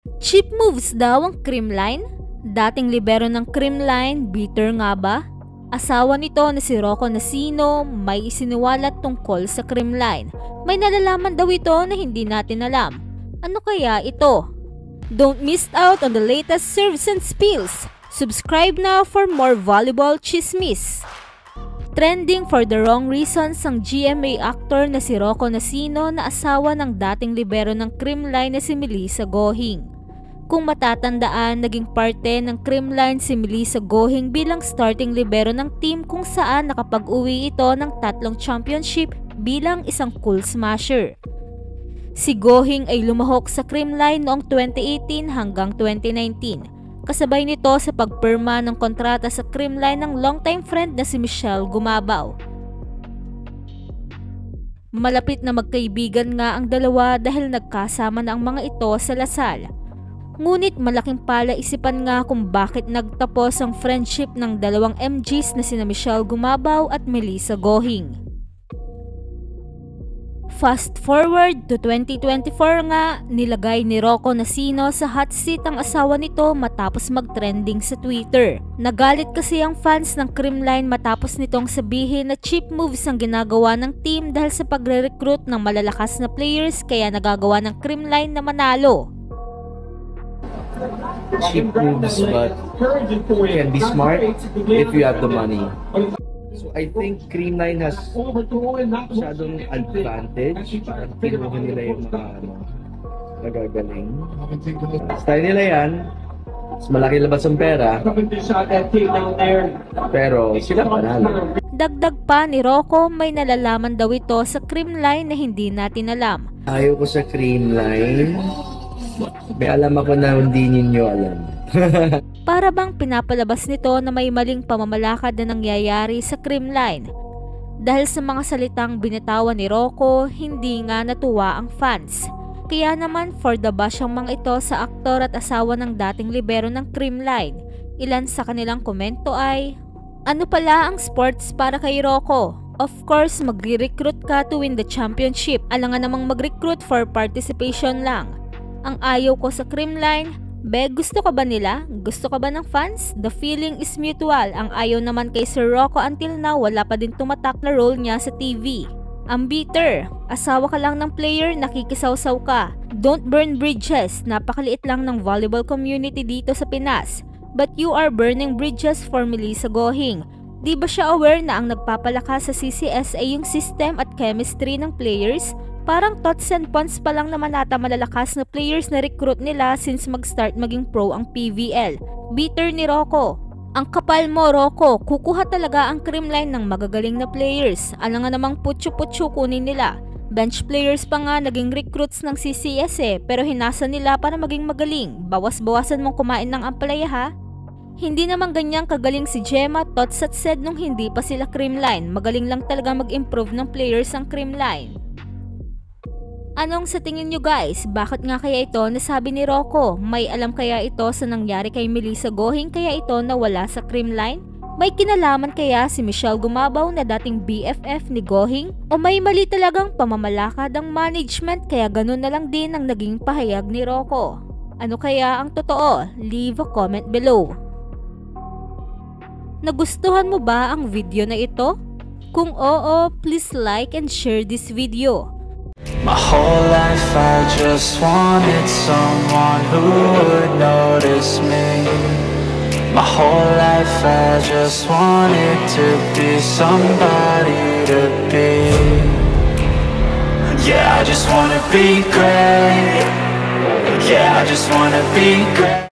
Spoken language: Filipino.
Cheap moves daw ang Creamline? Dating libero ng Creamline, bitter nga ba? Asawa nito na si Rocco Nacino may isiniwalat tungkol sa Creamline. May nalalaman daw ito na hindi natin alam. Ano kaya ito? Don't miss out on the latest serves and spills. Subscribe now for more valuable chismis. Trending for the wrong reasons ang GMA actor na si Rocco Nacino na asawa ng dating libero ng Creamline na si Melissa Gohing. Kung matatandaan, naging parte ng Creamline si Melissa Gohing bilang starting libero ng team kung saan nakapag-uwi ito ng 3 championship bilang isang cool smasher. Si Gohing ay lumahok sa Creamline noong 2018 hanggang 2019. Kasabay nito sa pagpirma ng kontrata sa Creamline ng longtime friend na si Michelle Gumabaw. Malapit na magkaibigan nga ang dalawa dahil nagkasama na ang mga ito sa Lasal. Ngunit malaking palaisipan nga kung bakit nagtapos ang friendship ng dalawang MGs na sina Michelle Gumabaw at Melissa Gohing. Fast forward to 2024 nga, nilagay ni Rocco Nacino sa hot seat ang asawa nito matapos mag-trending sa Twitter. Nagalit kasi ang fans ng Creamline matapos nitong sabihin na cheap moves ang ginagawa ng team dahil sa pagre-recruit ng malalakas na players kaya nagagawa ng Creamline na manalo. Cheap moves, but can be smart if you have the money. So I think Creamline has masyadong advantage. Kinuha nila yung mga nagagaling. Style nila yan. Mas malaki labas ang pera. Pero sila panalo. Dagdag pa ni Rocco, may nalalaman daw ito sa Creamline na hindi natin alam. Ayaw ko sa Creamline. May alam ako na hindi ninyo alam. Para bang pinapalabas nito na may maling pamamalakad na nangyayari sa Creamline. Dahil sa mga salitang binitawan ni Rocco, hindi nga natuwa ang fans. Kaya naman for the bash ang mga ito sa aktor at asawa ng dating libero ng Creamline. Ilan sa kanilang komento ay, ano pala ang sports para kay Rocco? Of course, magre-recruit ka to win the championship. Alangan namang mag-recruit for participation lang. Ang ayaw ko sa Creamline, gusto ka ba nila? Gusto ka ba ng fans? The feeling is mutual. Ang ayaw naman kay Sir Rocco until now, wala pa din tumatak na role niya sa TV. Ang bitter, asawa ka lang ng player, nakikisawsaw ka. Don't burn bridges, napakaliit lang ng volleyball community dito sa Pinas. But you are burning bridges for Melissa Gohing. Di ba siya aware na ang nagpapalakas sa CCS ay yung system at chemistry ng players? Parang Tots and Pons pa lang naman ata malalakas na players na recruit nila since mag-start maging pro ang PVL. Bitter ni Rocco. Ang kapal mo, Rocco, kukuha talaga ang Creamline ng magagaling na players. Alam nga namang putyo-putyo kunin nila. Bench players pa nga naging recruits ng CCS pero hinasa nila para maging magaling. Bawas-bawasan mong kumain ng ampalaya ha. Hindi naman ganyang kagaling si Gemma, Tots at Sed nung hindi pa sila Creamline. Magaling lang talaga mag-improve ng players ang Creamline. Anong sa tingin nyo guys? Bakit nga kaya ito nasabi ni Rocco? May alam kaya ito sa nangyari kay Melissa Gohing kaya ito nawala sa Creamline? May kinalaman kaya si Michelle Gumabaw na dating BFF ni Gohing? O may mali talagang pamamalakad ang management kaya ganun na lang din ang naging pahayag ni Rocco? Ano kaya ang totoo? Leave a comment below. Nagustuhan mo ba ang video na ito? Kung oo, please like and share this video. My whole life I just wanted someone who would notice me. My whole life I just wanted to be somebody to be. Yeah, I just wanna be great. Yeah, I just wanna be great.